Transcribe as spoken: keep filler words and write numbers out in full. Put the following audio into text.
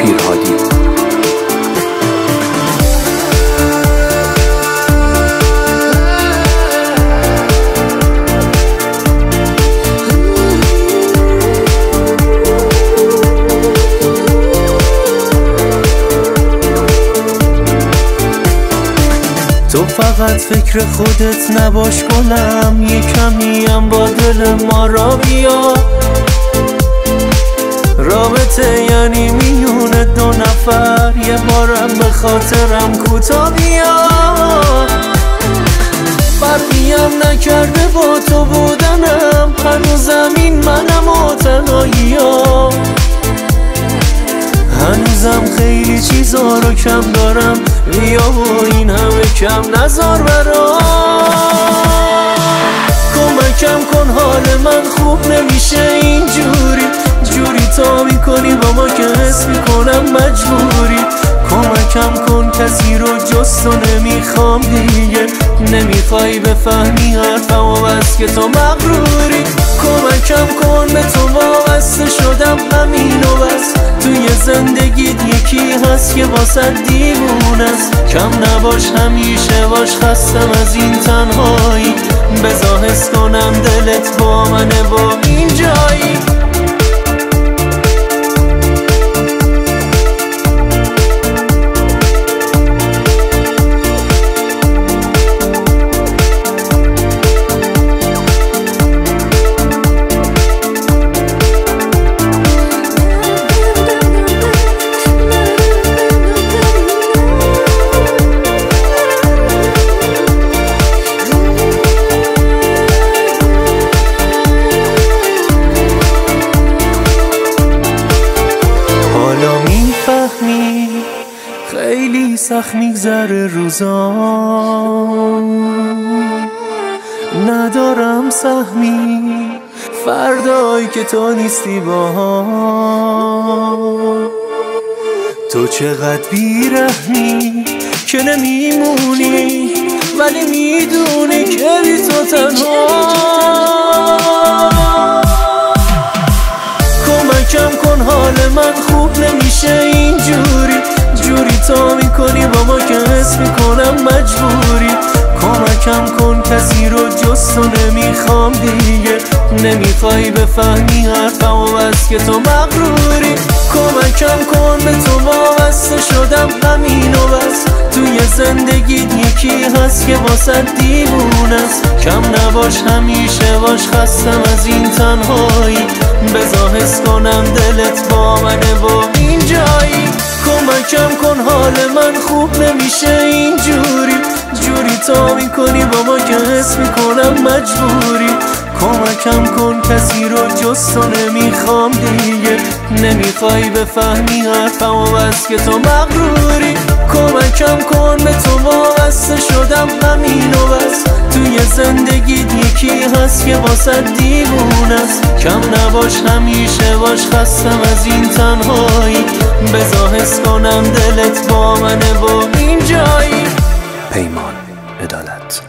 پیرهادی. تو فقط فکر خودت نباش گلم، یه کمی هم با دل ما را بیا. رابطه یعنی میون دو نفر، یه بارم به خاطرم کوتا بیا. فرقیم نکرده با تو بودنم، هنوزم این منم و تنهایی‌ها. هنوزم خیلی چیزا رو کم دارم، بیا و این همه کم نذار برام. کمکم کن حال من خوب نمیشه اینجوری، جوری تا میکنی با ما که حس میکنم مجبوری. کمکم کن کسی رو جز تو نمیخوام دیگه، نمیخوای بفهمی حرفم و بس که تو مغروری. کمکم کن به تو وابسته شدم همین و بس، توی زندگیت یکی هست که واسه دیوونه است. کم نباش همیشه باش، خستم از این تنهایی، بذار حس کنم دلت با منه و این جایی. خیلی سخت میگذره روزام، ندارم سهمی فردایی که تو نیستی باهام. تو چقدر بیرحمی که نمیمونی، ولی میدونی که بی تو تنها. کمکم کن حال من خوب نمیشه اینجوری، جوری تا میکنی با ما که حس میکنم مجبوری. کمکم کن کسی رو جز تو نمیخوام دیگه، نمیخوای بفهمی حرفم و بس که تو مغروری. کمکم کن به تو وابسته شدم همین و بس، توی زندگیت یکی هست که واسه دیوونه است. کم نباش همیشه باش، خستم از این تنهایی، بذار حس کنم دلت با منه و این جایی. کمکم کن حال من خوب نمیشه اینجوری، جوری تا میکنی با ما که حس میکنم مجبوری. کمکم کن کسی رو جز تو نمیخوام دیگه، نمیخوای بفهمی حرفم و بس که تو مغروری. کمکم کن به تو وابسته شدم همین و بس، توی زندگیت یکی هست که واسه دیوونه است. کم نباش همیشه باش، خستم از این تنهایی، بذار حس کنم دلت با منه و این جایی. پیمان عدالت.